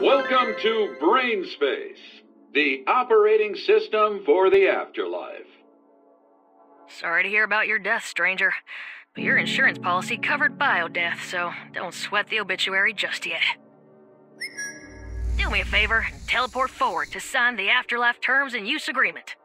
Welcome to Brain Space, the operating system for the afterlife. Sorry to hear about your death, stranger. But your insurance policy covered biodeath, so don't sweat the obituary just yet. Do me a favor and teleport forward to sign the Afterlife Terms and Use Agreement.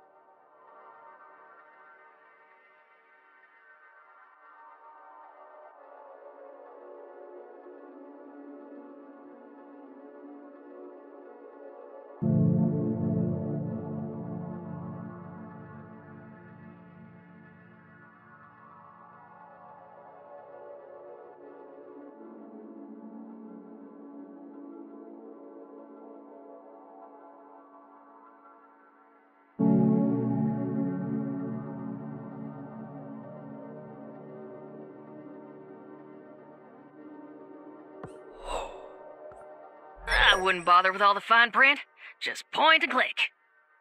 I wouldn't bother with all the fine print. Just point and click.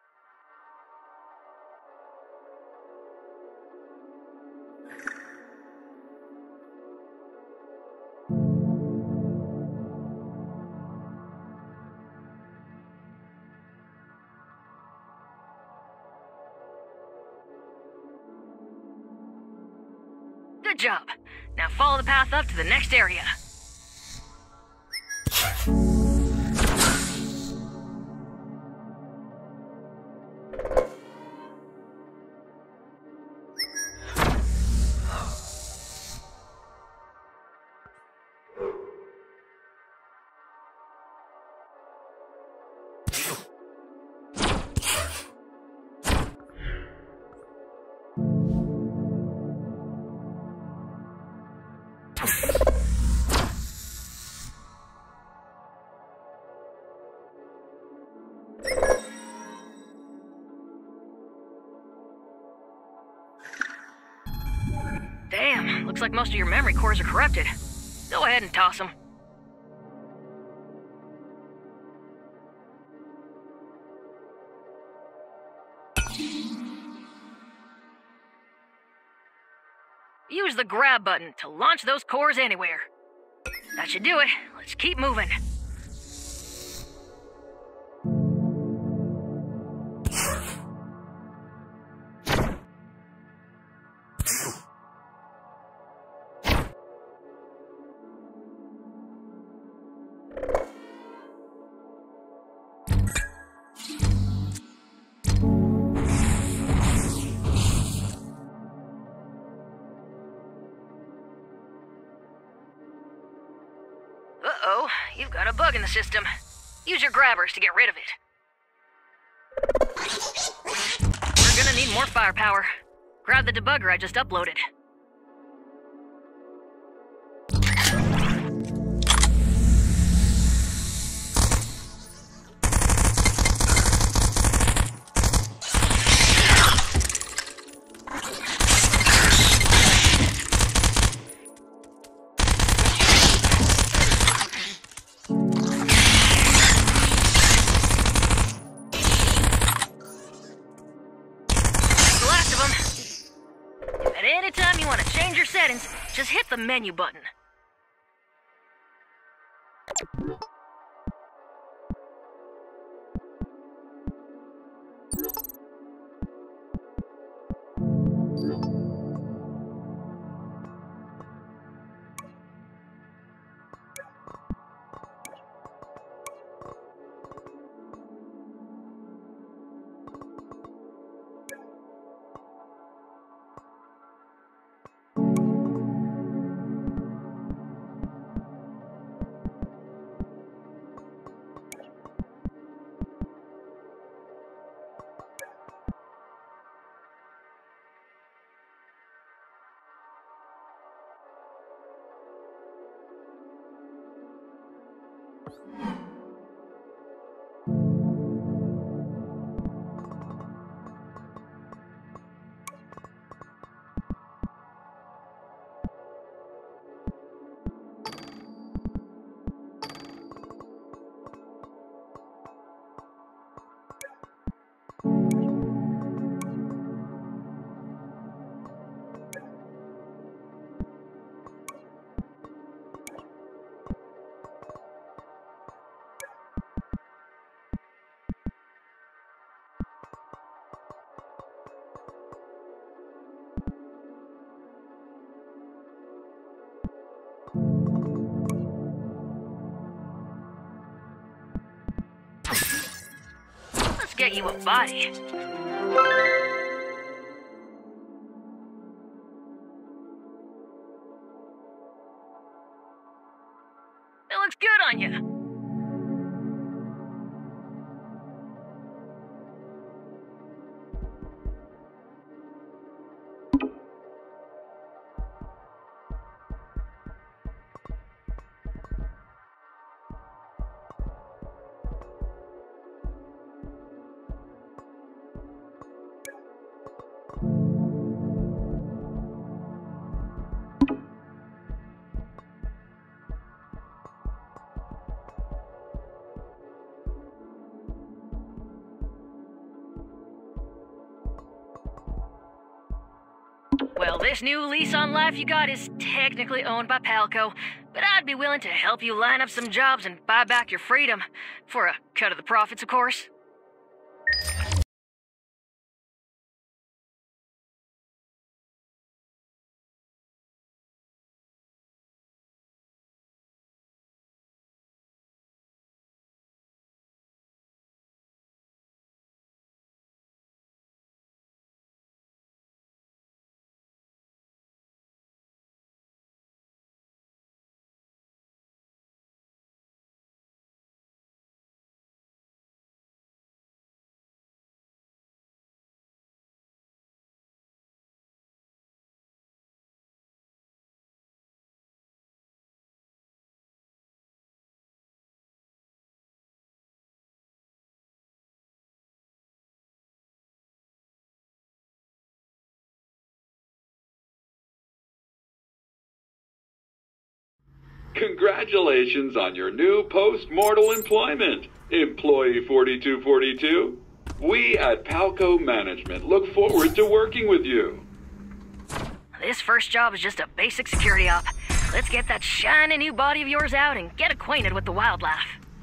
Good job. Now follow the path up to the next area. Damn, looks like most of your memory cores are corrupted. Go ahead and toss them. Use the grab button to launch those cores anywhere. That should do it. Let's keep moving. Uh-oh, you've got a bug in the system. Use your grabbers to get rid of it. We're gonna need more firepower. Grab the debugger I just uploaded. Anytime you want to change your settings, just hit the menu button. get you a body. It looks good on you. Well, this new lease on life you got is technically owned by Palco, but I'd be willing to help you line up some jobs and buy back your freedom. For a cut of the profits, of course. Congratulations on your new post-mortal employment, Employee 4242. We at Palco Management look forward to working with you. This first job is just a basic security op. Let's get that shiny new body of yours out and get acquainted with the wildlife.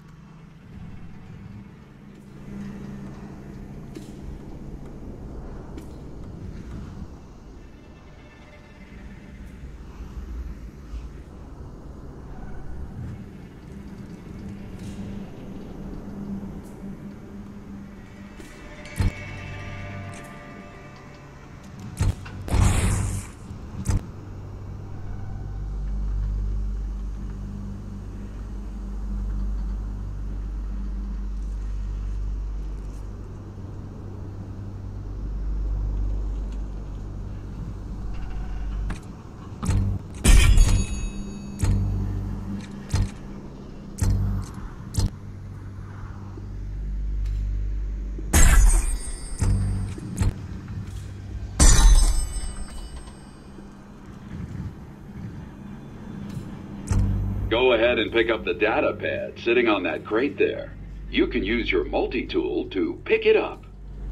Go ahead and pick up the data pad sitting on that crate there. You can use your multi-tool to pick it up.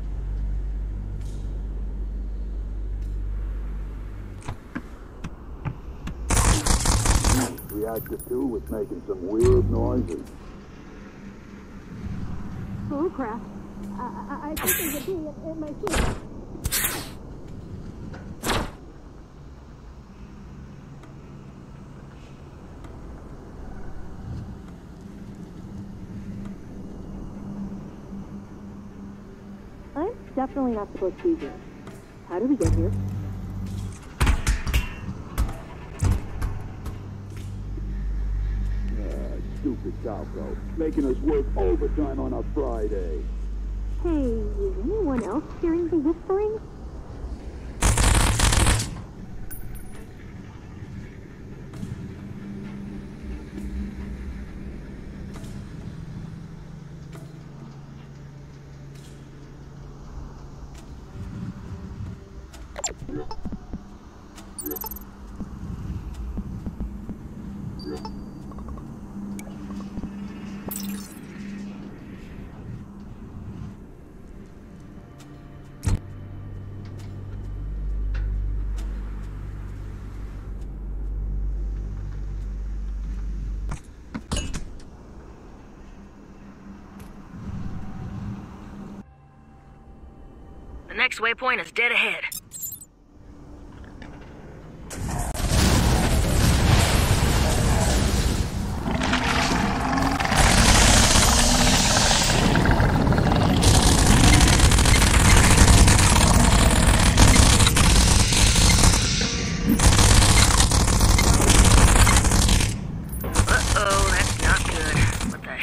Reactor 2 was making some weird noises. Oh crap. I think there's a bee in my sleep. I'm definitely not supposed to be here. How did we get here? Stupid Calco, making us work overtime on a Friday. Hey, is anyone else hearing the whispering? The next waypoint is dead ahead.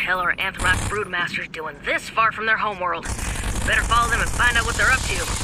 hell are Anthronaut broodmasters doing this far from their homeworld? Better follow them and find out what they're up to.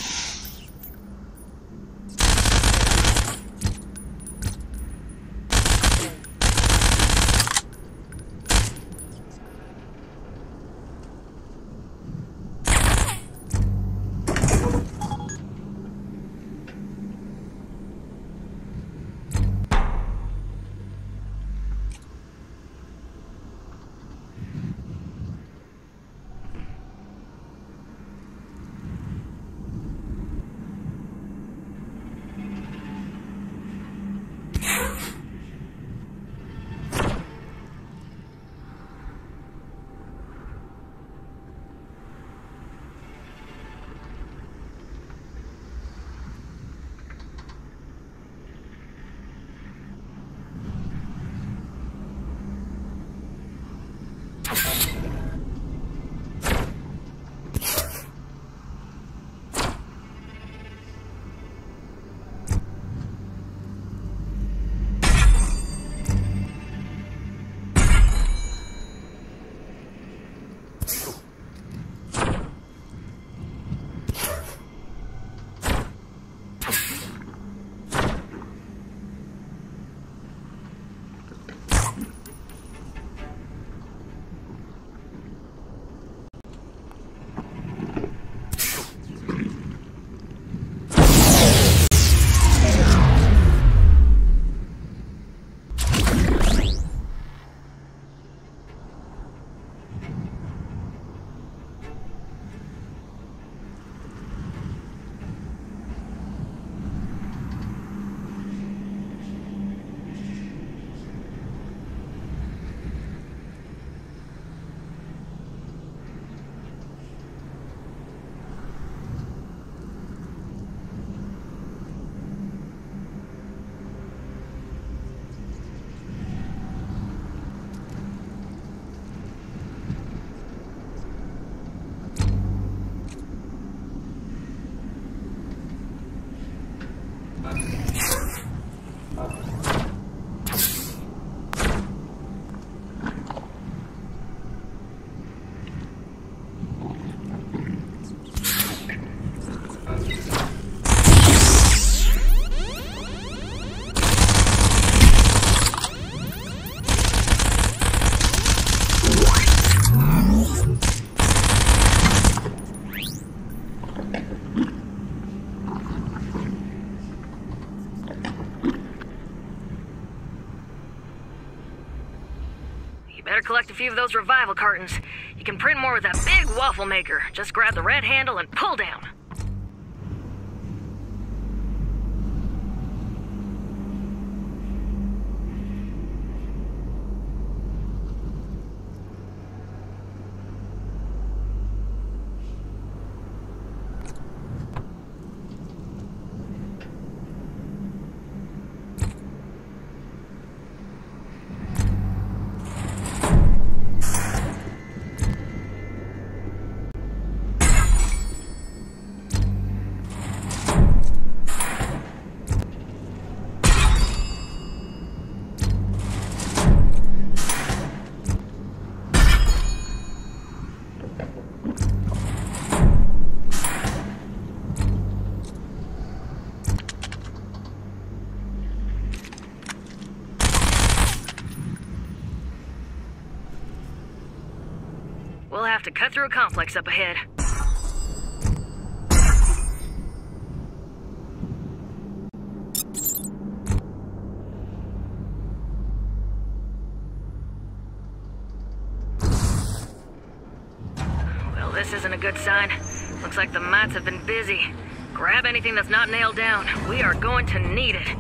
Better collect a few of those revival cartons. You can print more with that big waffle maker. Just grab the red handle and pull down. We'll have to cut through a complex up ahead. Well, this isn't a good sign. Looks like the mats have been busy. Grab anything that's not nailed down. We are going to need it.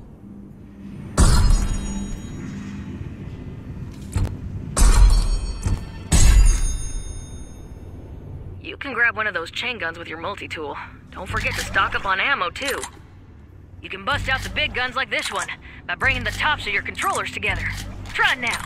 You can grab one of those chain guns with your multi-tool. Don't forget to stock up on ammo, too. You can bust out the big guns like this one by bringing the tops of your controllers together. Try it now.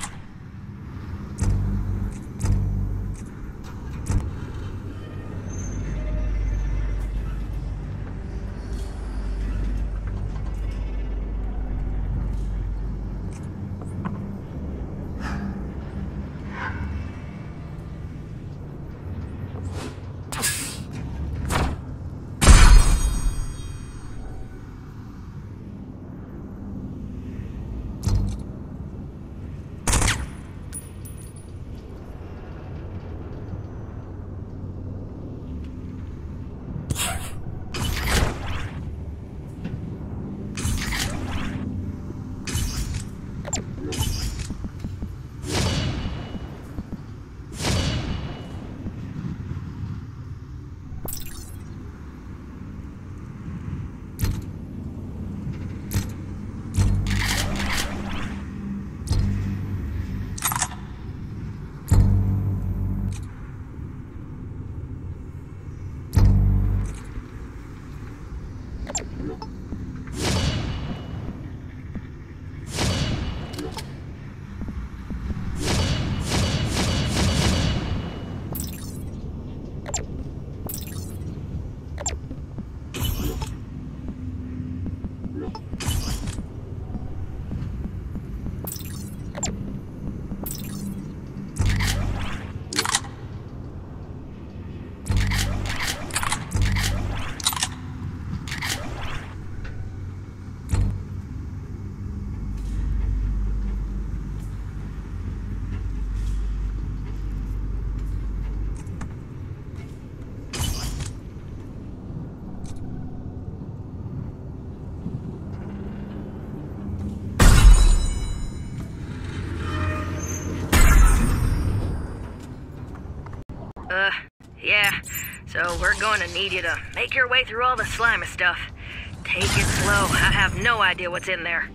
Yeah. So we're going to need you to make your way through all the slimy stuff. Take it slow. I have no idea what's in there.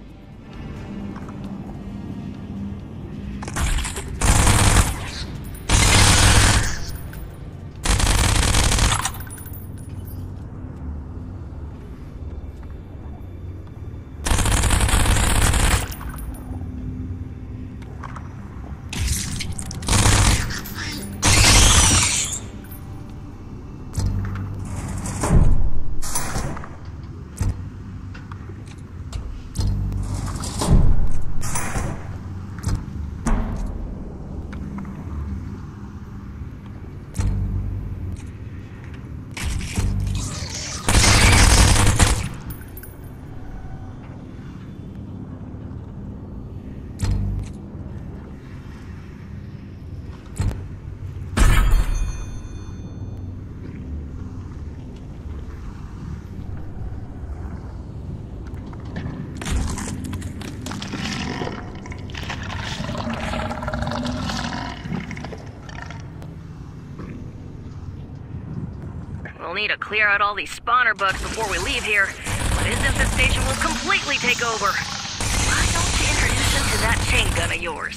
We'll need to clear out all these spawner bugs before we leave here, but his infestation will completely take over. Why don't you introduce him to that chain gun of yours?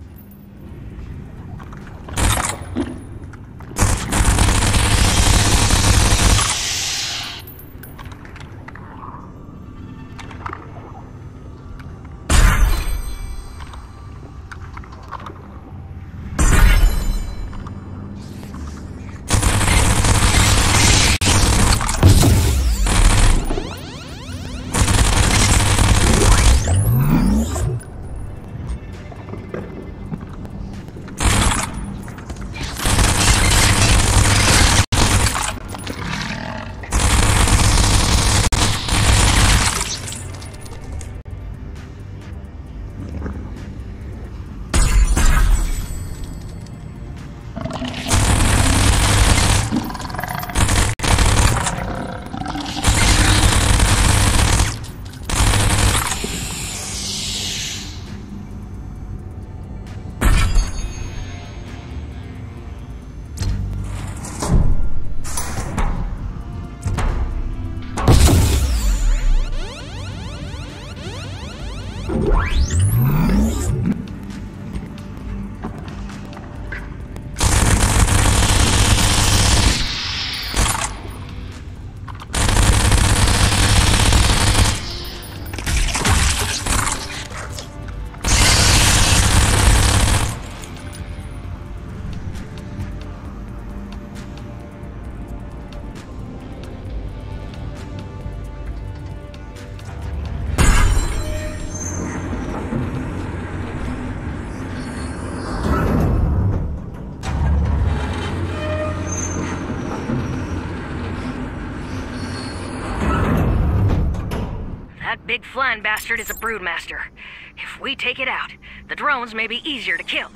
Big flying bastard is a broodmaster. If we take it out, the drones may be easier to kill.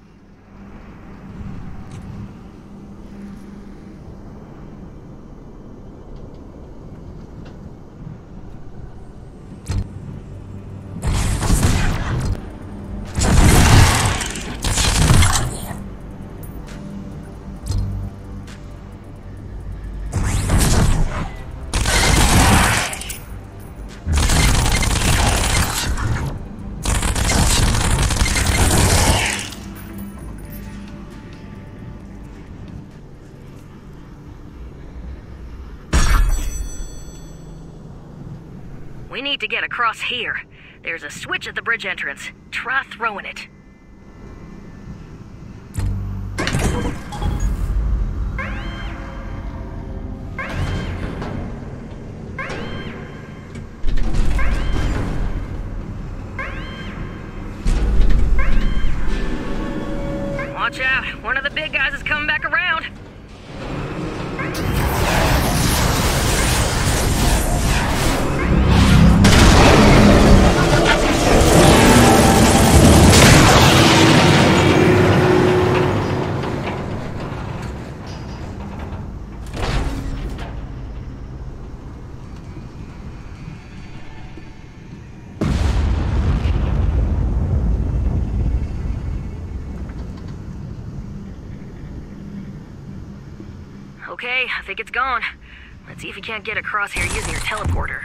We need to get across here. There's a switch at the bridge entrance. Try throwing it. Watch out. One of the big guys is coming back around. Okay, I think it's gone. Let's see if you can't get across here using your teleporter.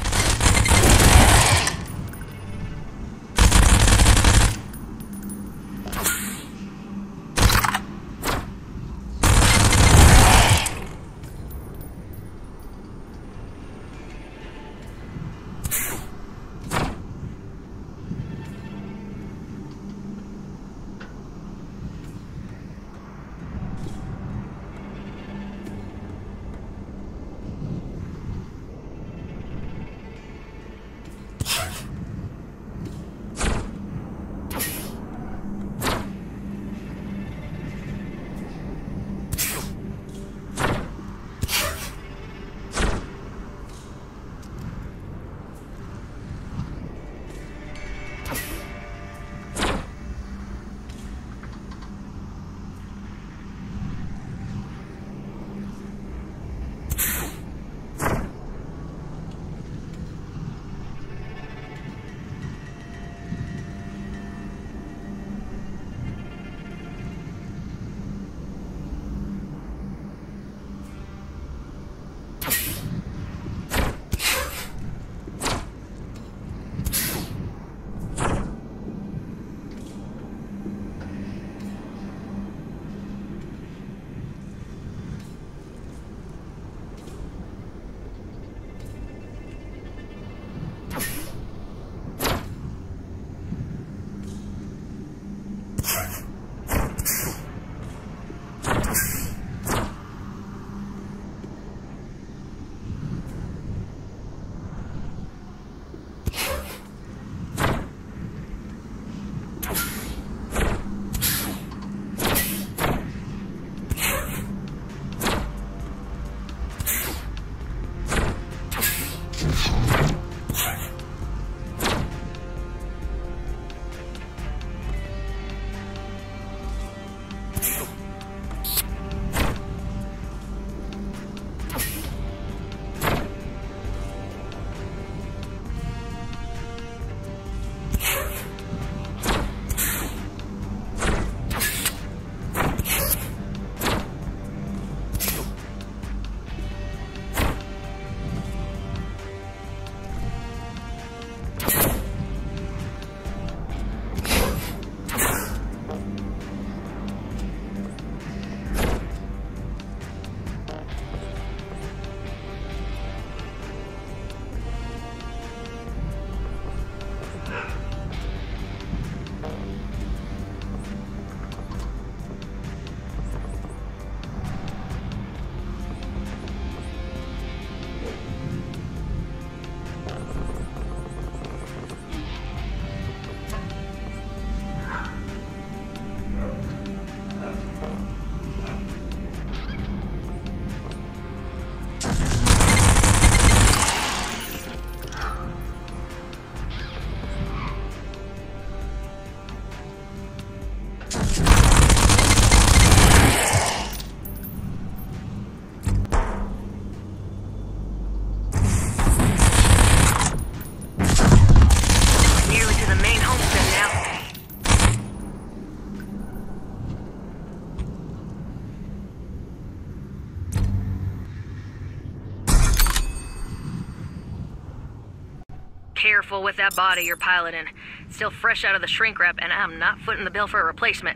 Careful with that body you're piloting. It's still fresh out of the shrink wrap, and I'm not footing the bill for a replacement.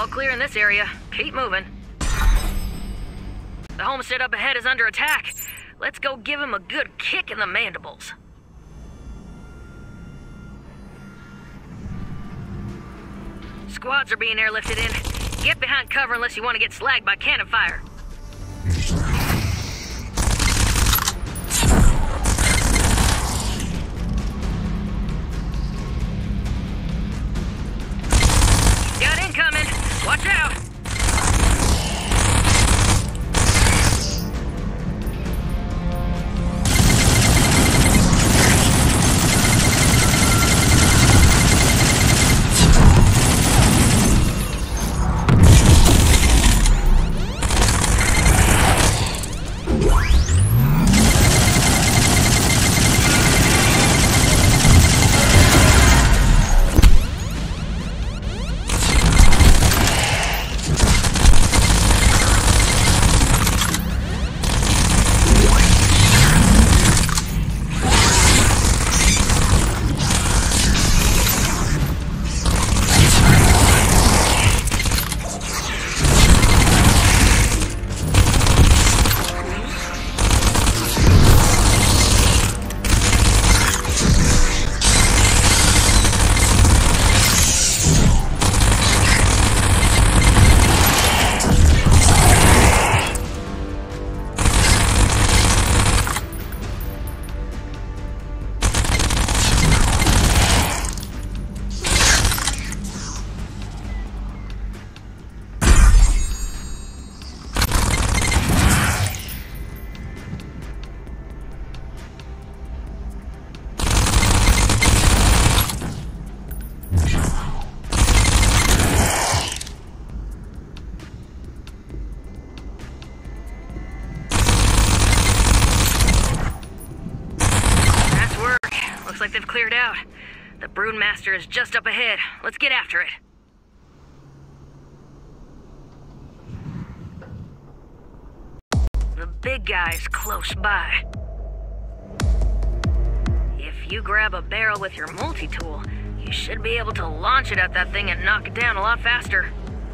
clear in this area. Keep moving. The homestead up ahead is under attack. Let's go give him a good kick in the mandibles. Squads are being airlifted in. Get behind cover unless you want to get slagged by cannon fire. Got incoming. Watch out. Looks like they've cleared out. The Broodmaster is just up ahead. Let's get after it. The big guy's close by. If you grab a barrel with your multi-tool, you should be able to launch it at that thing and knock it down a lot faster.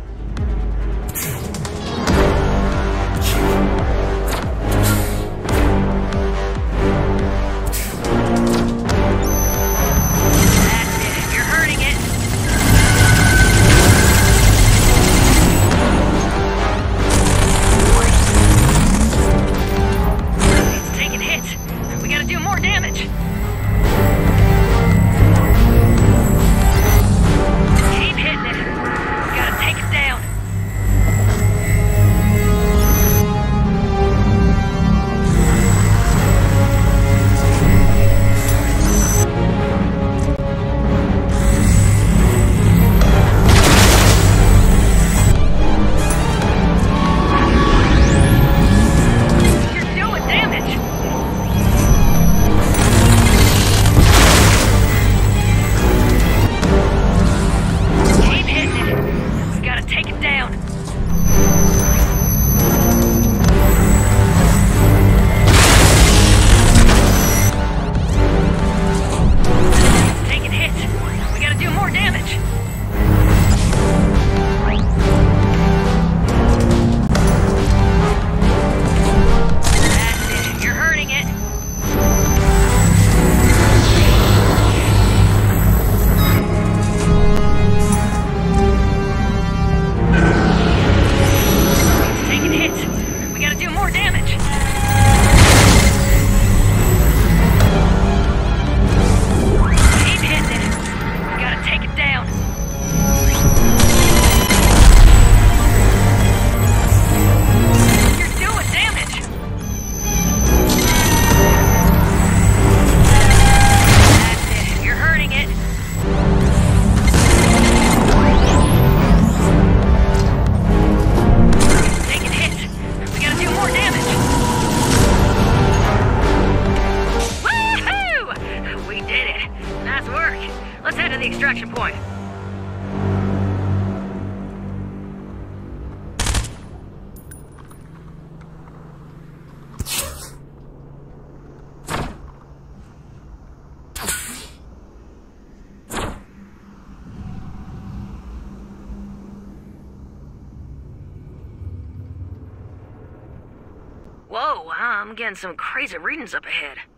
Extraction point. Whoa, I'm getting some crazy readings up ahead.